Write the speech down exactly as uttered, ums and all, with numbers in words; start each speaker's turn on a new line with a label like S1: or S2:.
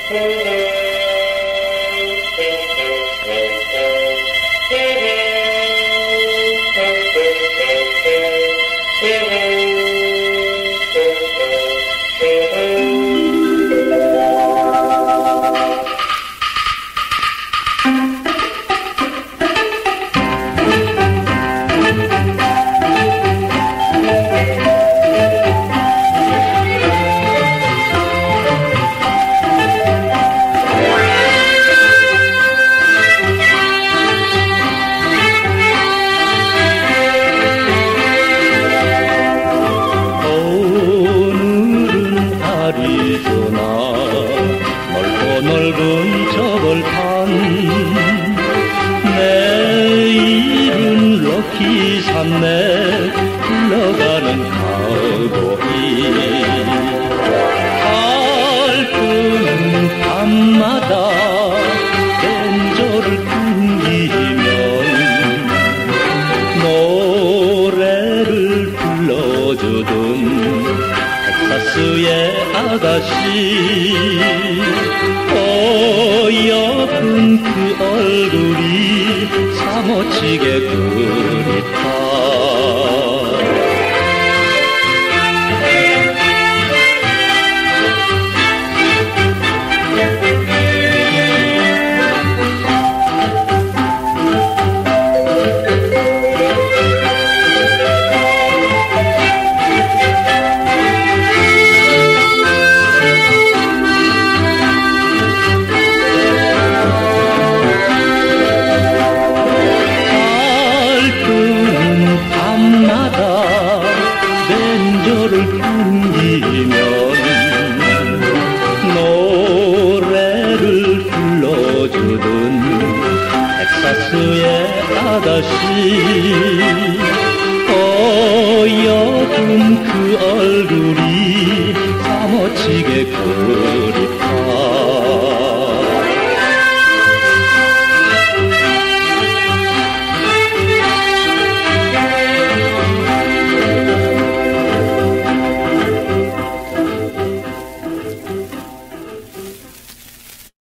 S1: 아리조나 넓고 넓은 저벌판 내일은 럭키 산맥 흘러가는 카우보이 달픈 밤마다 벤조를 끊기면 노래를 불러주던 텍사스의 아가씨 어여쁜 그 얼굴이 사무치게 그립다. 벤조를 끊기면 노래를 불러주던 텍사스의 아가씨 어여쁜 그 얼굴